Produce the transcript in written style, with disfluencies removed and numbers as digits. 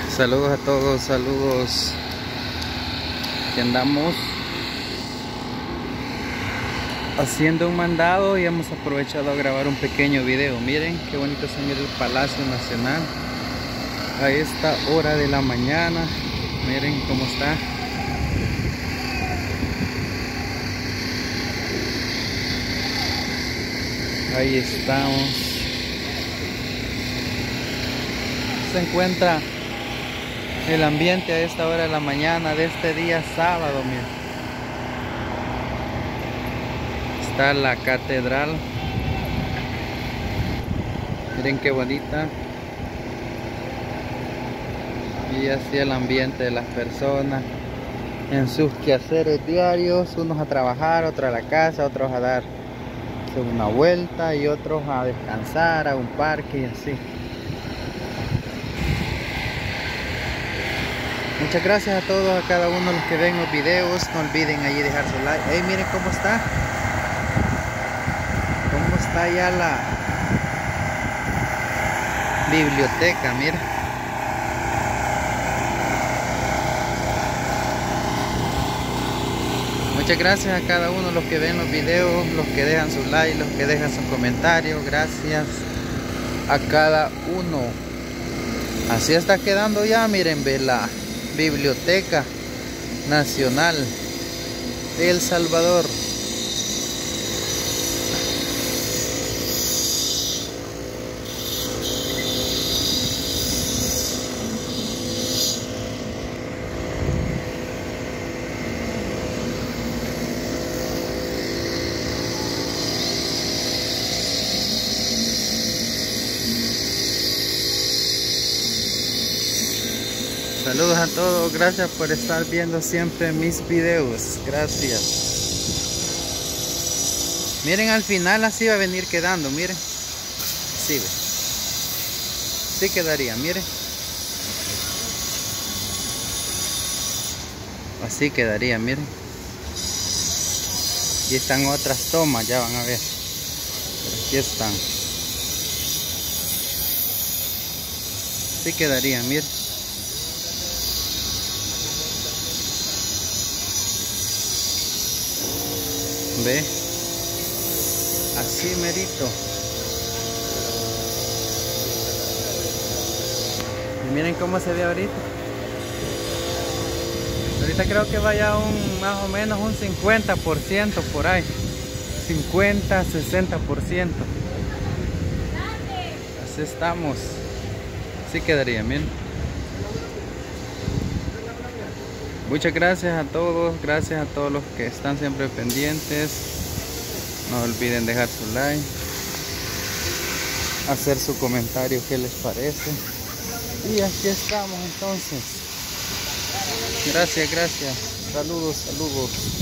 Saludos a todos, saludos. Aquí andamos haciendo un mandado y hemos aprovechado a grabar un pequeño video. Miren qué bonito se mira el Palacio Nacional a esta hora de la mañana. Miren cómo está. Ahí estamos. Se encuentra el ambiente a esta hora de la mañana de este día sábado. Miren, está la catedral. Miren qué bonita. Y así el ambiente de las personas en sus quehaceres diarios, unos a trabajar, otros a la casa, otros a dar una vuelta y otros a descansar a un parque y así. Muchas gracias a todos, a cada uno de los que ven los videos. No olviden allí dejar su like. Hey, miren cómo está. Cómo está ya la biblioteca, miren. Muchas gracias a cada uno de los que ven los videos, los que dejan su like, los que dejan sus comentarios. Gracias a cada uno. Así está quedando ya, miren, ve la Biblioteca Nacional de El Salvador. Saludos a todos, gracias por estar viendo siempre mis videos, gracias. Miren, al final así va a venir quedando, miren. Sí, ve. Sí quedaría, miren. Así quedaría, miren. Y están otras tomas, ya van a ver. Pero aquí están. Así quedaría, miren. Ve, así merito. Y miren cómo se ve ahorita. Ahorita creo que vaya más o menos un 50% por ahí. 50, 60%. Así estamos. Así quedaría, miren. Muchas gracias a todos los que están siempre pendientes. No olviden dejar su like, hacer su comentario qué les parece. Y aquí estamos entonces. Gracias, saludos.